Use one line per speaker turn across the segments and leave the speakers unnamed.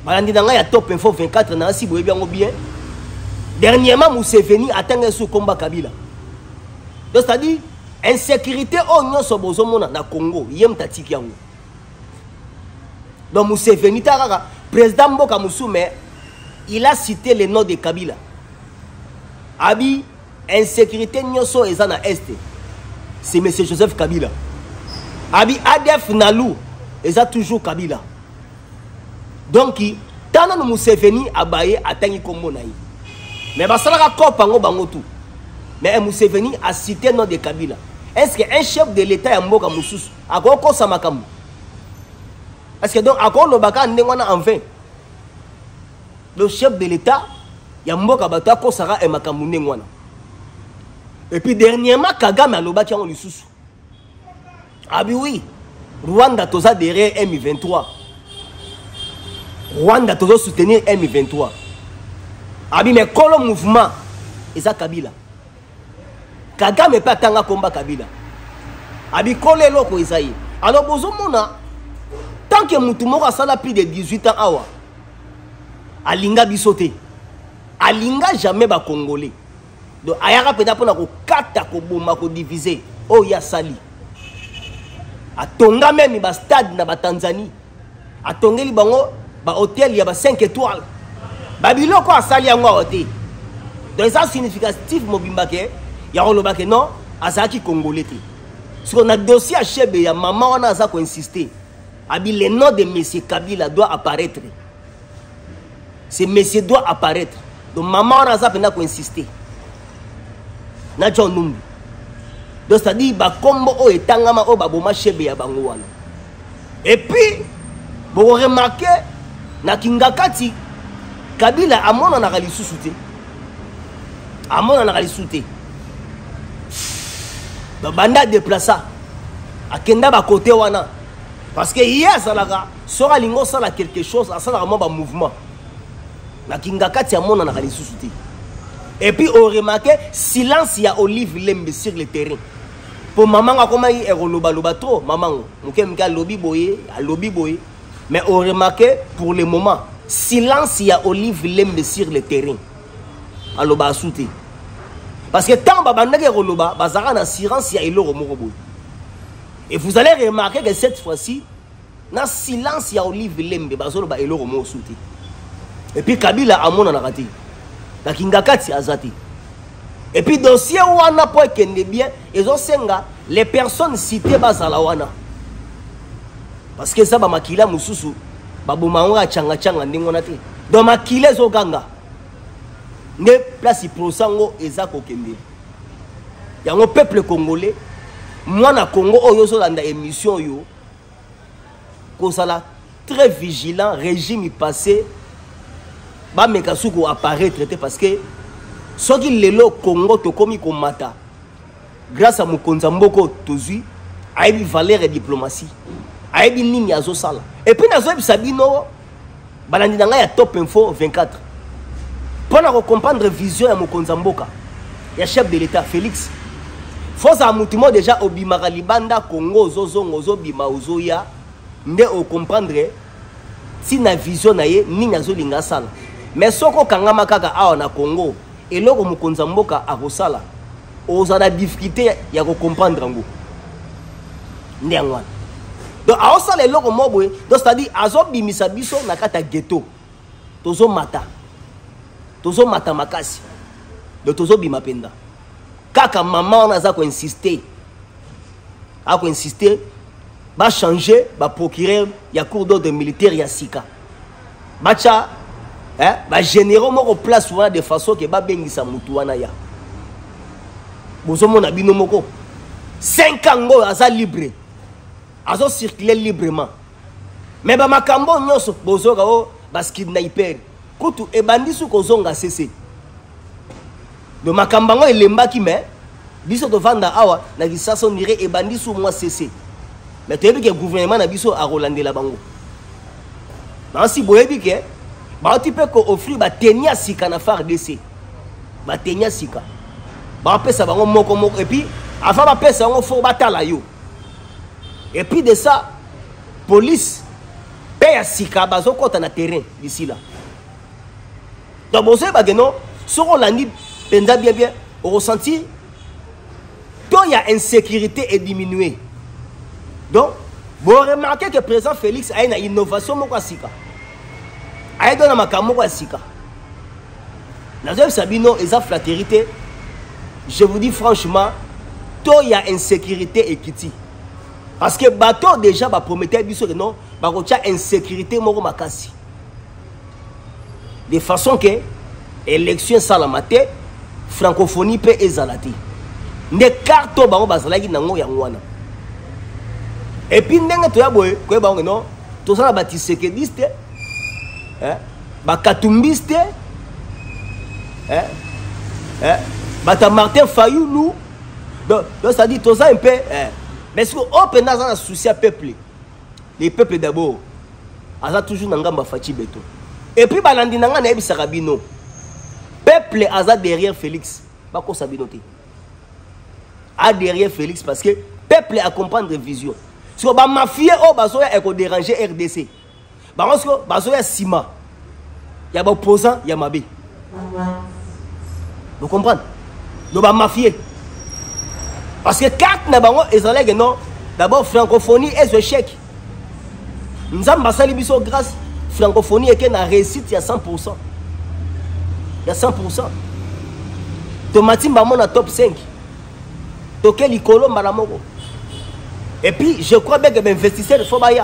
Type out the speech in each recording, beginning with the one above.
balandi na ngai ya top info 24 na si boyebi yango bien. Dernièrement Museveni atteint sous combat Kabila. Donc c'est-à-dire insécurité au nyonso bozomona na Congo yem tatiki yango. Donc Museveni taraka président Mboka Musume il a cité le nom de Kabila. Abi insécurité nyonso eza na est. C'est M. Joseph Kabila. Abi ADF Nalu eza toujours Kabila. Donc tana no Museveni abaye atangi kombo na yi. Mais basalaka kopango bango tout. Mais Museveni a cité le nom de Kabila. Est-ce qu'un chef de l'État ya mboka mususu akoko samakamu? Est-ce que donc akoko lobaka ndengwana en vain? Le chef de l'État ya mboka bato akosaka e makamu ndengwana. Et puis dernièrement Kagame alobaki yango lisusu. Ah oui, Rwanda toza derrière M23. Rwanda toza soutenir M23. Ah mais kolo mouvement eza Kabila. Kagame pas tanga combat Kabila. Abi kolo eloko ezaye. Alors bozomona tant que mutu moko asala plus de 18 ans awa alinga bisote. Alinga jamais ba congolais. Donc ayaka peda pona ko kata ko boma ko diviser. Oh ya sali. Atonga même ba stade na ba Tanzanie. Atongeli bango ba hôtel ya ba 5 étoiles. Babiloko asali yango hotel. Donc ça significatif mobimba ke ya roloba ke non azaki congolais te. Ce qu'on a dossier à Chebe ya maman on a ça ko insister. Abi le nom de monsieur Kabila doit apparaître. Ce monsieur doit apparaître. Donc maman on a ça pena ko insister. Na John Numbi. Donc c'est-à-dire ba kombo o etangama o baboma Chebe ya bango wana. Et puis vous remarquez na Kingakati Kabila amona na lisusu te. Amona na lisusu te. Ba banda déplaça. Akenda ba côté wana. Parce que hier ça la sera lingo ça la quelque chose, ça la ba mouvement. Na Kingakati amona na lisusu te. Et puis on remarque silence ya Olive Lembe sur le terrain. Pour maman comment il est loba trop maman. Mukemka lobby boye, a lobby boye. Mais on remarque pour le moment silence ya Olive Lembe sur le terrain. Alors ba souté. Parce que tant babandake roloba bazara na silence ya eloro morobo. Et vous allez remarquer que cette fois-ci na silence ya Olive Lembe bazolo ba eloro mo souté. Et puis Kabila amona na raté. La Kingakati azati. Et puis dossier wana po kende bien ezo senga les personnes citées bazala wana. Parce que ça ba makila mususu babuma nga changa changa ndingona te. Donc makila zo ganga. Ne place prosango eza kokende. Yango peuple congolais moi na Congo oyo zo landa émission yo ko sala très vigilant régime passé ba mekasuko apparaître parce que ce qui lelo Congo to komi komata grâce à Mokonza Mboko tozui aibi valeur et diplomatie aibi nini azo sala et puis nazo bisabino balandi na ya top info 24 pour comprendre vision ya Mokonza Mboka ya chef de l'état Félix faut à mutimo déjà obimaka libanda Congo zozongo zo bima ozoya nde o comprendre si na vision na ye nini azo linga sala. Mais soko kangama kaka awa na Congo eloko Mokonza Mboka akosala ozana difficulté ya ko comprendre ngo ndengwana donc aosala eloko mobwe donc c'est-à-dire azo bimisa biso na kata ghetto tozo mata makasi donc tozo bima penda kaka maman on a za ko insister ba changer ba procureur ya cour d'ordre militaire ya sika bacha ba généraux moko place souvent de façon que ba bengisa mutu wana ya bozomo na bino moko 5 ans aza libre azo circuler librement mais ba makambo nyoso bozoka o baskidnapper kutu ebandisu kozonga cc de makambango elembaki mais biso to vanda awa na kisaso nire ebandisu moi cc mais toyebi que gouvernement na biso a rolandela bango nansi boyebi ke ba tu peux offrir ba tenia sika na FARDC ba tenia sika ba pesa bango moko et puis avant ba pesa bango faut batala yo et puis de ça police paye à sika bazo kota na terrain d'ici là. Donc vous savez que non, si on l'a dit penza bien bien, on ressentit donc il y a insécurité est diminuée. Donc vous remarquez que le président Félix a une innovation moko sika. A donné makamoko sika. La deuxième Sabino et sa flatérité. Je vous dis franchement, il y a insécurité et kiti. Parce que bateau déjà va promettre que non, il y a insécurité moko makasi. De façon que élection salamate, francophonie peut ezalati. Ne carto ba bazalaki nango yangwana. Et puis ndenge to ya boye, ko ba non, to sala ba tisekediste, ba katumbiste, bata Martin Fayoulou. Donc ça dit tout ça un peu, mais ce que open dans un souci à peuple, les peuples d'abord, asa toujours nangamba fachi beto. Et puis balandi nanga na ebisa rabino. Peuple asa derrière Félix, pas ko sabinoté. A derrière Félix parce que peuple a comprendre vision. Sur ba mafia o bazoya eko déranger RDC. Ba parce bazoya sima. Ya ba opposant ya mabe. Vous comprenez? Donc ba mafia. Parce que carte na bango ezalé non. D'abord francophonie est un chèque. Nous avons basali biso grâce francophonie et qui na réussite il y a 100%. Il y a 100%. Tomati bamona top 5. Toke likolo maramoko. Et puis je crois bien que l'investisseur faut baya.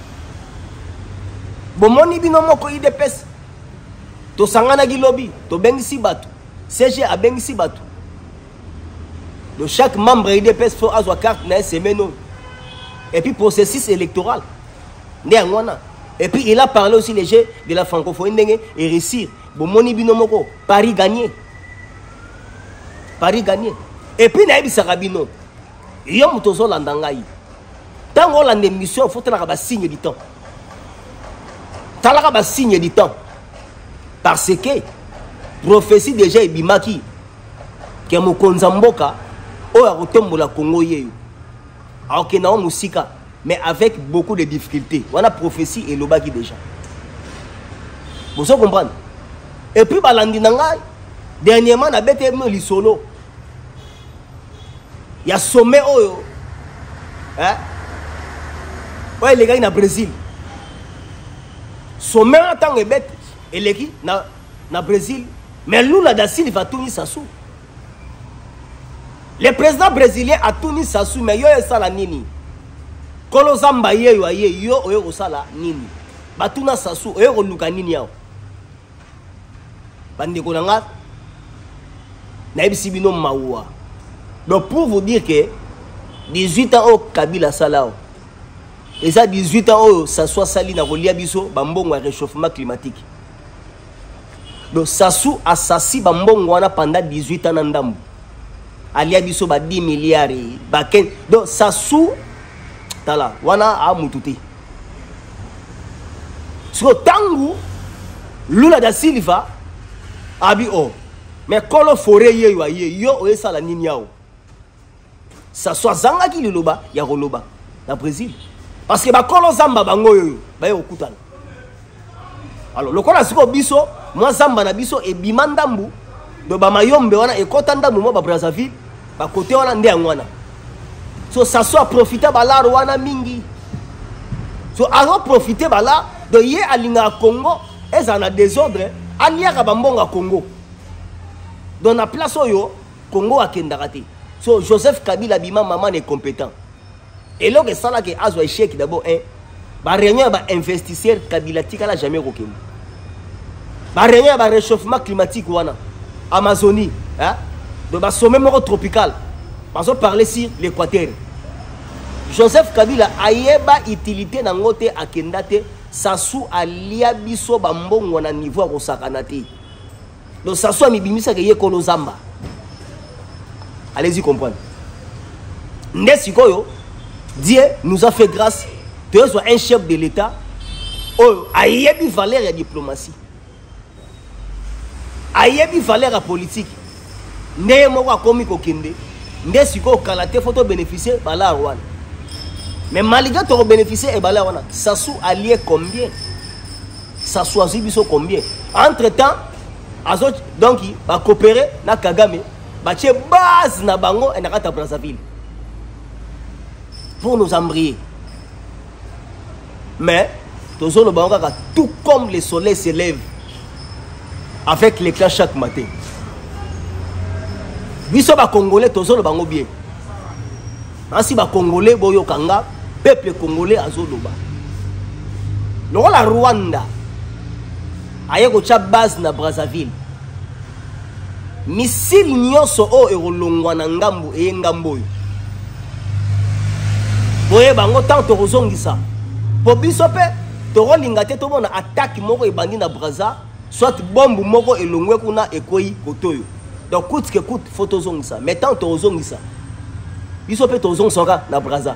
Bon moni bino moko IDPS. To sangana gi lobby, to bengisi batu. CG a bengisi batu. De chaque membre IDPS faut avoir carte na semaine. Et puis processus électoral. Et puis il a parlé aussi les jeux de la francophonie et réussir. Bon moni bino moko Paris gagné. Paris gagné. Et puis naïbi sarabino. Yom tozo landangai. Tant on lande mission faut tenir un signe du temps. Talaka ba signe du temps. Parce que prophétie déjà ebimaki que mokonza mboka o ya kotombola Congo yeyo. Alors que na musika mais avec beaucoup de difficultés. On a prophétie et lobaki déjà. Vous comprenez? Et puis balandi nangai dernièrement na bete mo lisolo. Il y a sommet oyo. Hein? Ouais les gars na Brésil. Sommet en tant que bête et les qui na Brésil mais Lula da Silva Tuni Sassou. Le président brésilien a Tuni Sassou mais yo esala nini? Kolo zamba yeyo aye yo oyo osala nini? Batuna Sassou oyo koluka nini yao? Bande ko nanga na ebisi bino mawa. Donc pour vous dire que 18 ans au Kabila Salao. Et ça 18 ans au Sassou Sali na kolia biso bambongo ya réchauffement climatique. Donc Sassou assassi bambongo wana pendant 18 ans ndambu. Alia biso ba 10 milliards ba ken. Donc Sassou tala wana a mututi. So tangu Lula da Silva abi o. Mais kolo foré yeyo aye yo oyesala nini yao. Sassou zanga ki liloba ya roloba na Brésil. Parce que ba kolo zamba bango yo ba yo kutana. Alors le kola siko biso moi zamba na biso e bimandambu do ba mayombe wana e kotanda mo ba Brazzaville ba côté wana ndé ngwana. So Sassou a profité bala wana mingi. So a profité bala de ye alinga Congo ezana désordre aliaka bambonga Congo. Dans la place oyo Congo a kendakati. So Joseph Kabila bima maman est compétent. Et là que ça là que azo échec d'abord un ba réunion ba investisseur Kabila tika la jamais kokende. Ba réunion ba réchauffement climatique wana Amazonie hein de ba sommet moko tropical. Parce qu'on parlait sur l'Équateur. Joseph Kabila ayeba utilité na ngote akendate Sassou alia biso bambongo na niveau ko sakanati. Donc Sassou a mibimisa ke yekolo zamba. Allez-y comprendre. Ndesikoyo Dieu nous a fait grâce de être un chef de l'État oh ayebi valeur ya diplomatie. Ayebi valeur ya politique. Ndeye moko akomi kokende. Ndesiko kalate photo bénéficier bala Rwanda. Mais malgré tu bénéficier et balé wana. Sassou allié combien? Sassou azibiso combien? Entre temps, donc il va coopérer na Kagame, va tché base na bango et na kata Brazzaville. Pour nous embrayer. Mais tout comme le soleil se lève avec l'éclat chaque matin. Biso ba Congolais tozolo bango bien. Ainsi ba Congolais boyo kanga peuple congolais azoloba. Loko la Rwanda aye ko cha base na Brazzaville. Missile nyonso o ekolongwa na ngambu e ngambo yo. Boye bango tant tozongisa. Po biso pe tokolinga te to mona attaque moko ebandi na Brazza, soit bombe moko elongwe kuna ekoyi kotoyo. Donc coûte que coûte faut tozongisa. Mais tant tozongisa. Biso pe tozongisa na Brazza.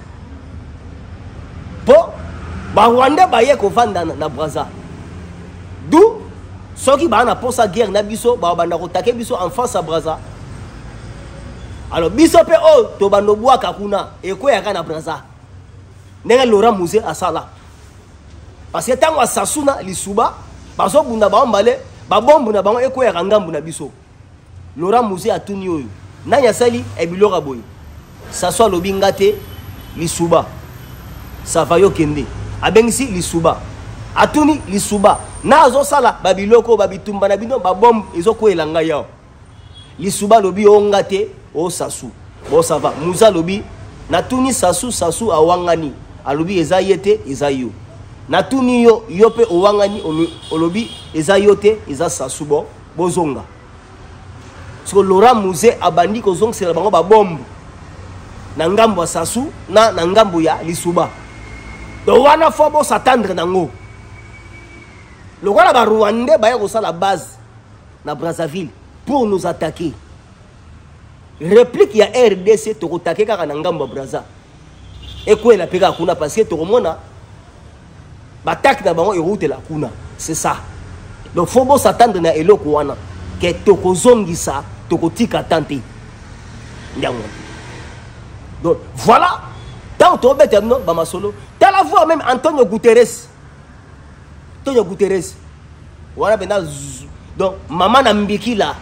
Po ba Rwanda baye ko vanda na Brazza. D'où ceux qui ba na posa guerre na biso ba banda ko take biso en face à Brazza. Alors biso pe o to bando bwaka kuna ekoya na Brazza. Nenga Laurent Musée à sala. Parce que tant Sassouna lisuba bazo bunda ba mbale ba bombu na bango ekoya ngambu na biso. Laurent Musée a tout nyoyo. Nanya sali e bilora boy. Sasso lobingate lisuba. Savayo kende. Abengisi lisuba. Atuni lisuba. Na azo sala babiloko babitumba na bino ba bombe ezoko elanga yao. Lisuba lobi ongate o Sassou. Bon ça va. Musa lobi natuni Sassou awangani. Alobi ezayete ezayo. Natuni yo yope owangani olobi ezayote eza Sassou bo bozonga. Parce que Laurent Musée abandi ko zong sela bango ba bombe. Na ngambo Sassou na ngambo ya lisuba. Donc wana faut bon s'attendre nango. Le roi ba Rwandais ba yo la base na Brazzaville pour nous attaquer. Réplique ya RDC to attaquer kaka na ngambo Brazza. Et quoi la pega kuna parce que to mona ba attaque na bango route la kuna. C'est ça. Donc faut bon s'attendre na eloko wana que to kozongisa to kotika tante. Ndango. Donc voilà. Tant to bete no ba masolo. T'as la voix même Antonio Guterres. Antonio Guterres. Voilà maintenant. Donc maman Nambiki là.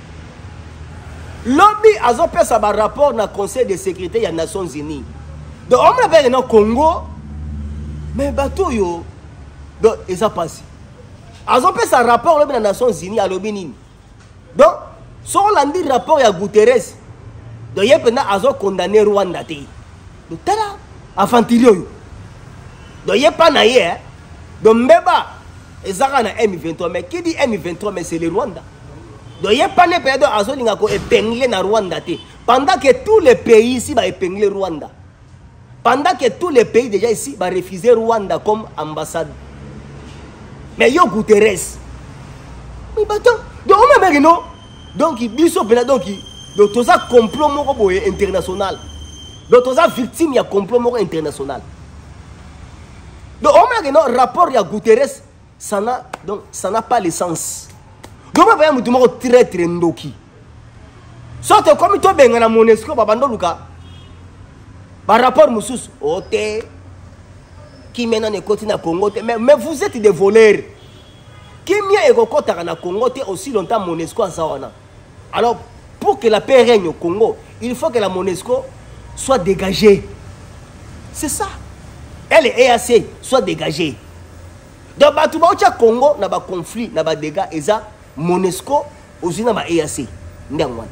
Lobby a fait un rapport dans le Conseil de sécurité des Nations Unies. Donc on appelle le Congo. Mais bateau yo. Donc ils ont passé. Ils ont fait un rapport dans les Nations Unies à l'Obénin. Donc si on a dit rapport à Guterres. Donc ils ont condamné Rwanda. Donc tada afantilio. Donc il pas naïe. Donc mbeba ezaka na M23 mais qui dit M23 mais c'est le Rwanda. Donc il pas ne période azolinga ko épingler na Rwanda te. Pendant que tous les pays ici va épingler Rwanda. Pendant que tous les pays déjà ici va refuser Rwanda comme ambassade. Mais yo Guterres. Mais attends, donc on a non. Donc il biso pena donc tout ça complot moko boye international. Donc tout ça victime ya complot moko international. Donc on a non rapport ya Guterres ça n'a pas le sens. Donc on va dire que très très ndoki. Soit comme tu benga na Monesco babando luka. Par rapport musus ote qui maintenant ne côté na Congo mais vous êtes des voleurs. Qui mien eko kota na Congo aussi longtemps Monesco azawana. Alors pour que la paix règne au Congo, il faut que la Monesco soit dégagée. C'est ça. Elle est EAC soit dégagée. Donc batuba au Congo na ba conflit na ba dégâts eza Monesco aussi na ba EAC ndangwana.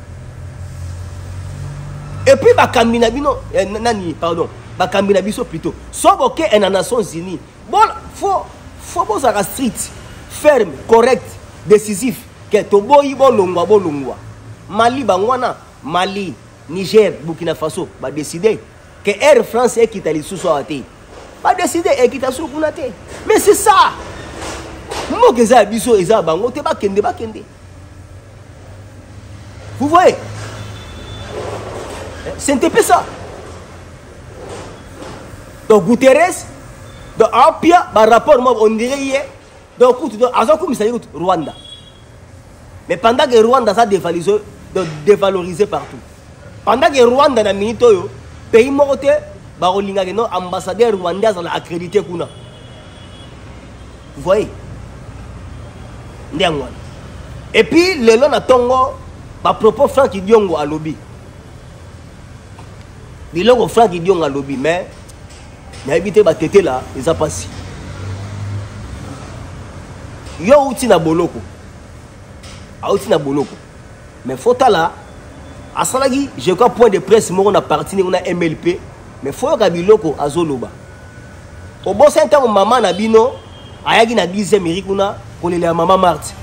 Et puis ba kambina bino nani pardon ba kambina biso plutôt soboke en Nations Unies bon faut bon ça strict ferme correct décisif que to boyi bolongwa Mali bangwana Mali Niger Burkina Faso ba décider que Air France et Italie sous soit até ba décider et kita sous kuna té mais c'est ça mo que ça biso eza bango te ba kende vous voyez. C'est un peu ça. Donc Guterres, donc Apia, par rapport on dirait donc Rwanda. Mais pendant que Rwanda ça dévalorisé partout. Pendant que Rwanda na minute pays morte barolinga que non ambassadeur rwandais à accrédité kuna. Vous voyez? Et puis le long na tongo ba propos Frank Diongo à lobby. Biloko Frank Diongo à lobby mais na habité ba tété là, ils a passé. Yo outi na boloko. A outi na boloko. Mais faut là à salagi, je crois point de presse mo na parti ni na MLP, mais faut ka biloko azoloba. Au bon saint temps maman na bino ayagi na 10e Eric kuna kolela maman Marthe.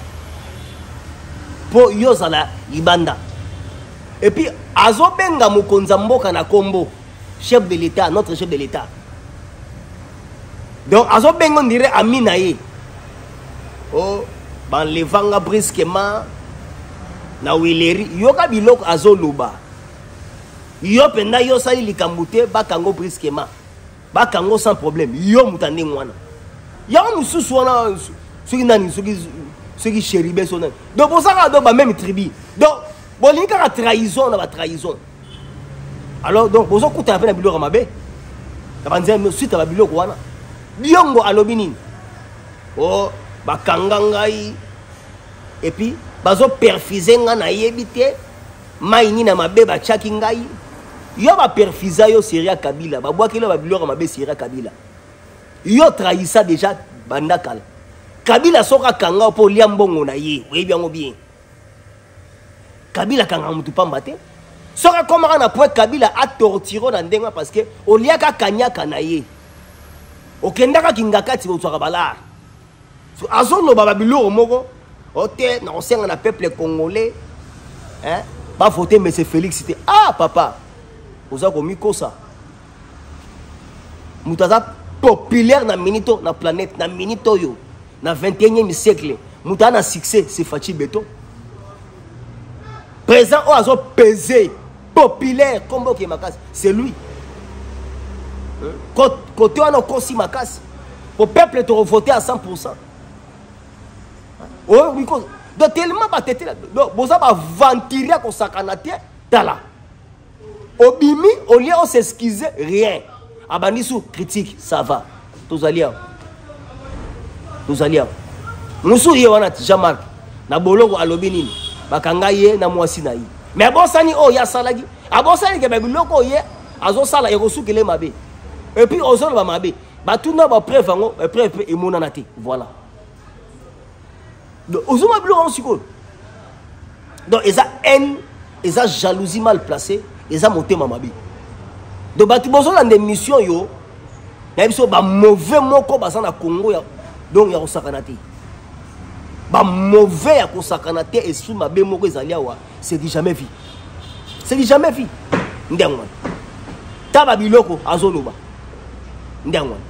Po yozala libanda. Et puis azo benga mokonza mboka na kombo, chef de l'état, notre chef de l'état. Donc azo benga on dirait Aminaye. Oh, ban levanga brusquement na wileri yoka biloko azoloba. Yo penda yo sali likambute bakango brusquement. Bakango sans problème. Yo mutande ngwana. Ya mususu wana soki nani soki chéribé son. Donc pour ça do ba même tribu. Donc bolinga ka trahison na ba trahison. Alors donc bozo kuta na biloko mabe. Kabanze suite ba biloko wana. Biongo alobi nini? Oh bakanga ngai et puis bazo perfiser nga na yebite maini na mabe ba chaki ngai yo ba perfiser yo Syria Kabila ba boaki lo ba biloko mabe Syria Kabila yo trahissa déjà bandakala Kabila soka kanga po lia mbongo na ye oyebi yango bien Kabila kanga mutu pamba te soka komaka na point Kabila a tortiro na ndenga parce que oliaka kanyaka na ye okendaka kingakati otwaka balar azolo baba biloko moko ote na osenga na peuple congolais hein ba voter monsieur Félix c'était ah papa oza ko mikosa mutaza populaire na minito na planète na minito yo na 21e siècle muta na succès c'est Fachi Beto présent o azo pesé populaire comme qui makasi c'est lui côté on a consi makasi au peuple te voter à 100%. Oh, donc tellement batete là. Donc boza ba ventiria ko sakanate tala. Obimi au lieu on s'excuser rien. Abani sous critique ça va. Tous alliés. Tous alliés. Musu ye wana Jean-Marc na boloko alobi nini. Bakanga ye na mwasi na yi. Mais bon sani o ya salagi. Abon sani ke ba biloko ye azo sala e kosukele mabe. Et puis ozo ba mabe. Ba tout na ba preuve ngo preuve e monana te. Voilà. Donc, donc, ils ont haine, ils ont jalousie mal placée, ils ont monté mamabi. Donc, ils ont des missions, ils ont mauvais moko dans Congo, donc ils ont sakanate. Mauvais à sakanate et sous ma bémoko, c'est du jamais vu. C'est du jamais vu. Ndengwan. Tababiloko, azoloba. Ndengwan.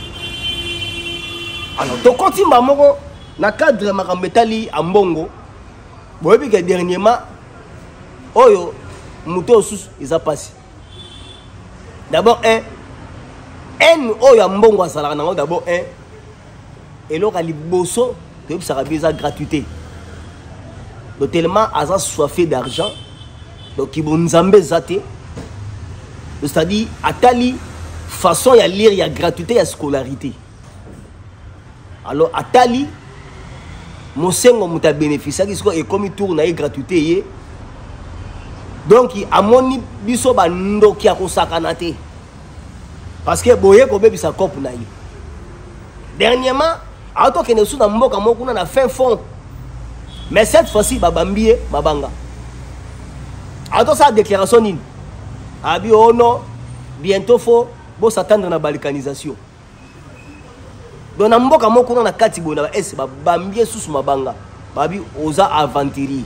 Alors, donc, quand il m'a moko, na cadre makambetali ambongo boyebi que dernièrement oyo muto sous ils a passé d'abord un oyo ambongo asala na d'abord et loka liboso que ça a gratuité donc tellement aza soifé d'argent donc ils vont nzambe zate c'est-à-dire atali façon ya lire ya gratuité ya scolarité alors atali Mosengo muta bénéficier qui soit comme tour na gratuité donc amoni biso ba ndoki ya kosakana te parce que boye ko bebisa cop na ye dernièrement auto que ne sous na mboka moko na fin fond mais cette fois-ci babambie babanga auto sa déclaration nini abi oh non bientôt faut bo s'attendre na balkanisation. Donc na mboka moko na kati bona ba es ba bambie susu mabanga babi oza aventurier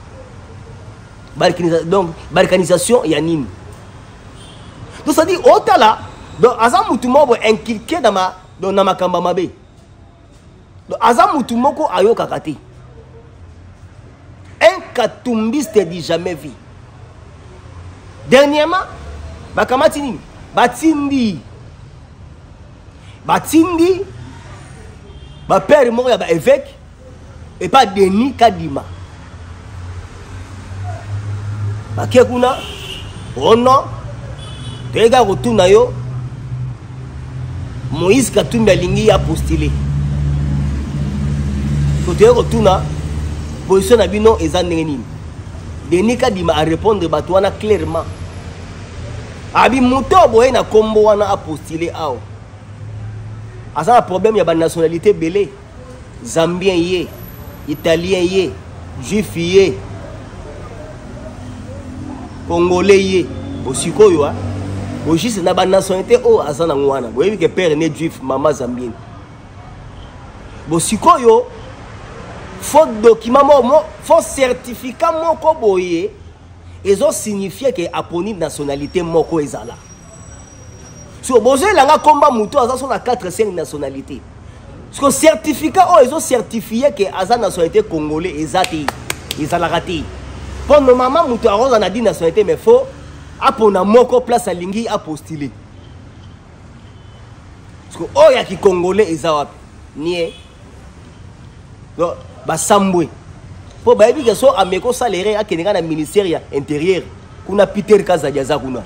donc balkanisation ya nini donc ça dit otala donc aza mutu moko inculqué dans ma donc na makamba mabe donc aza mutu moko ayoka kati un katumbiste dit jamais vu dernièrement bakamati nini batindi ba père moko ya ba évêque et pas Denis Kadima ba kekuna ono tega rotuna yo Moïse Katumbi alingi a postulé. Côté retourna position na bino eza ndenge Denis Kadima a répondre batwana clairement. Abi muto boye na kombo wana a postulé ao. Asa problème ya ba nationalité belé. Zambien yé, italien yé, juif yé, congolais yé. Osikoyo Juste na ba nationalité o asa na ngwana. Boyebi ke père né juif, maman zambienne. Bosikoyo faut document faut certificat moko boye ezo signifier que aponi nationalité moko ezala. So bozo langa komba muto aza so na 4-5 nationalités. Parce que certificat o ezo certifier que aza nationalité congolais ezati ezala raté. Pour normalement muto aroza na 10 nationalités mais faut apona moko place alingi a postuler. Parce que o ya ki congolais ezawa nie no basambwe po bayebi ke so ameko salaire akeneka na ministère ya intérieur kuna Peter Kazadia za kuna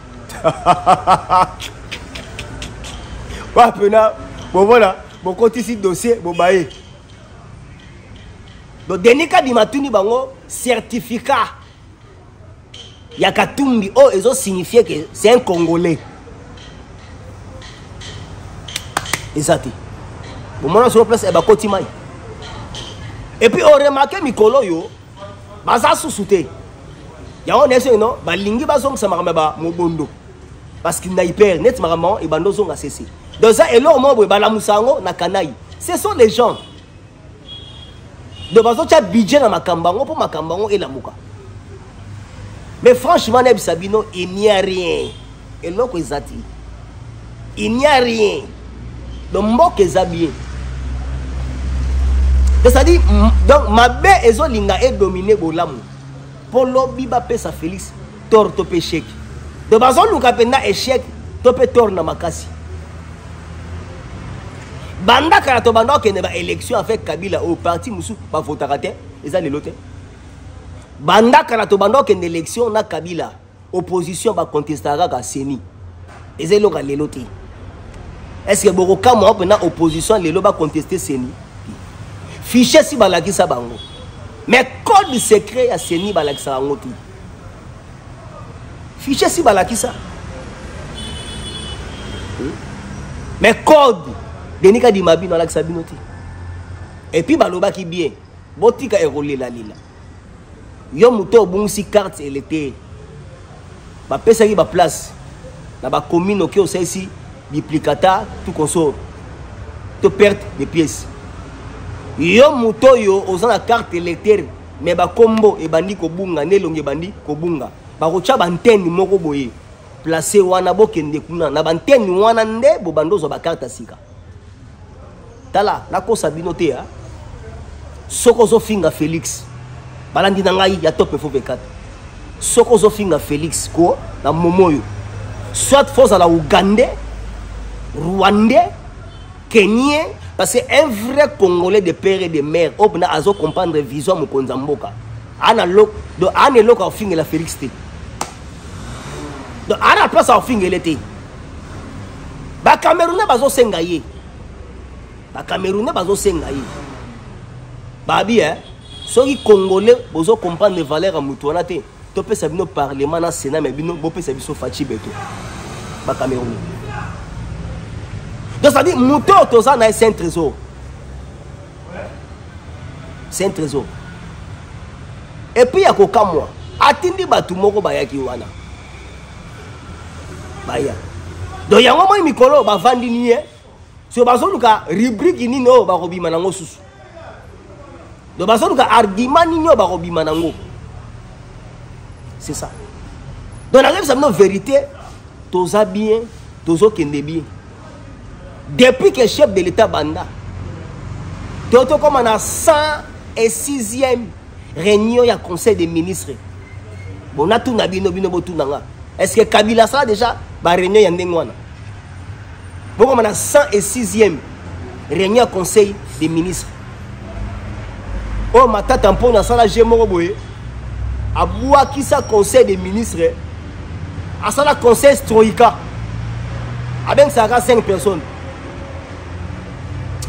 wa pena bon voilà bon continue dossier bon baye donc Denis Kadima tuni bango certificat ya Katumbi o ezo signifier que c'est un Congolais exact bon mona sur place e ba kotima. Et puis on remarque mikolo yo baza susute ya on ese no balingi bazong sa makamba mobondo parce qu'il n'a hyper net marama et bando zonga cessé donc ça et là mo bala musango na kanai ce sont les gens de bazo cha budget na makambango pour makambango et la muka mais franchement Neb Sabino il n'y a rien et loko ezati il n'y a rien donc mbok ezabie. C'est-à-dire, donc, ma belle ezolinga est dominée bolamou. Pour lobby ba pesa Félix, tor to pe chèque. De bazon luka penda échec, to pe tor na makasi. Banda kala to banda ke ne ba élection avec Kabila au parti musu ba votarate, eza le lote. Banda kala to banda ke ne élection na Kabila, opposition ba contestera ka Seni. Eza lo ka le lote. Est-ce que boroka mo pena opposition le lo ba contester Seni? Fichier si balaki sa bango. Mais code secret à Seni balaki sa bango ti. Fichier si balaki sa. Mais code Denis Kadima bino balaki sa bino ti. Et puis baloba ki bien. Botika erolé la lila. Yo muto bonsi carte électeur. Ba pesa ki ba place. Na ba commune oké o ici duplicata tout consort. To perte de pièces. Yo muto yo oza na carte électeur mais ba kombo e bandi ko bunga nelonge bandi ko bunga ba ko cha banteni moko boye placer wana bokende kuna na banteni wana nde bo bandozo ba carte sika tala na ko sabino te ha soko zo finga Félix balandi na ngai ya top fo 24 soko zo finga Félix ko na momoyo soit force la Ougandais Rwandais Kenyan. Parce que un vrai Congolais de père et de mère, on a à comprendre vision mon konzamboka. Analog, donc analog à finir la Félix T. Donc à la place à finir l'été. Ba Camerounais bazo sengaye. Ba Camerounais bazo sengaye. Babi hein, ceux qui Congolais bazo comprendre les valeurs à mutuana te. Tu peux savoir nos parlement na Sénat mais bino bo peut savoir so fachi beto. Ba Camerounais. Donc ça dit, moteur toza na c'est un trésor. C'est un trésor. Et puis il y a koka moi. Atindi batu moko bayaki wana. Baya. Donc il y a un moment mikolo ba vandi ni eh. So bazo luka rubrique ni no ba robima nango susu. Donc bazo luka argument ni no ba robima nango. C'est ça. Donc la ça no vérité toza bien, tozo kende bien. Depuis que le chef de l'État Banda, Toto comme on a 106e réunion du Conseil des ministres. Bon, on a tout nabino bino botu nanga. Est-ce que Kabila ça déjà ba réunion yandengwana? Bon, on a 106e réunion du Conseil des ministres. Oh, ma tata tampon na sala jemoro boye. Aboua qui ça Conseil des ministres? A ça la Conseil Troïka. Avec ça 5 personnes.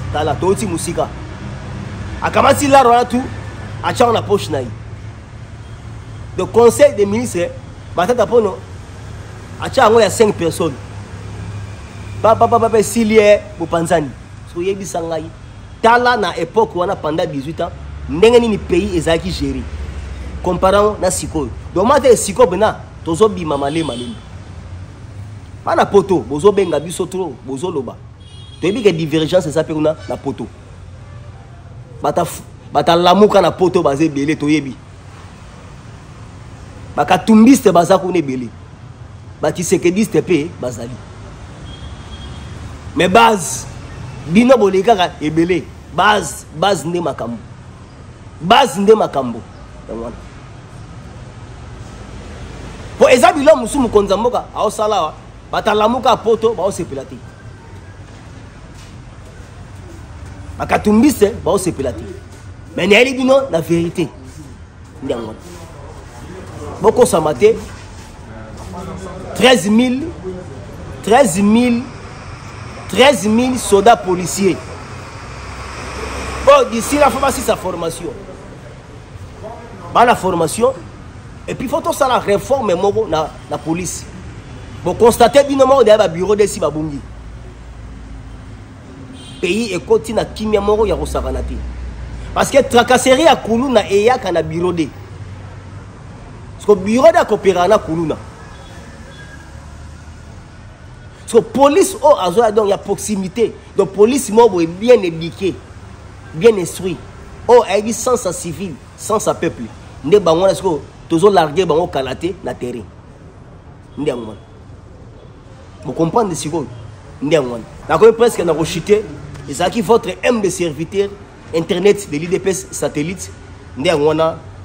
tala toti musika akamati la rola tout acha na poche na yi le conseil des ministres batata pono acha ngo ya 5 personnes ba silie bopanzani so yebisa ngai tala na époque wana pendant 18 ans ndenge nini pays ezaki géré comparant na sikoyo donc mate sikoyo bena tozo bima malema malema pas na poto bozo benga biso trop bozo loba toyebi que divergence eza pe kuna na poto bata lamuka na poto baze belé toyebi bakatumbiste baza kuna belé batisekediste pe bazali mais base bino bolekaka ebele base nde makambo po eza bilo musu mukonza mboka aosala batalamuka poto baosepela te bakatumbise baosepela te mais nayeli bino na vérité ndiango bokosama te 13 000 soldats policiers. Bon, d'ici là, il faut passer sa formation. La formation. Et puis, il faut tout ça, la réforme dans la police. Bon, constater bien qu'il y a un bureau de Sibabungi. Pays et continent qui est mort, il y a un parce que tracasserie à Koulouna et il y a un bureau de. Parce que le bureau de coopération à Koulouna. Parce que la police, il y a proximité. Donc, la police est bien éduquée, bien instruite. Oh, elle dit sans sa civil, sans sa peuple. Nous avons largué le kalaté dans le terrain. Vous comprenez ce que nous avons presque rechuté. Et ça qui votre M de serviteur, Internet de l'IDPS satellite. Nous avons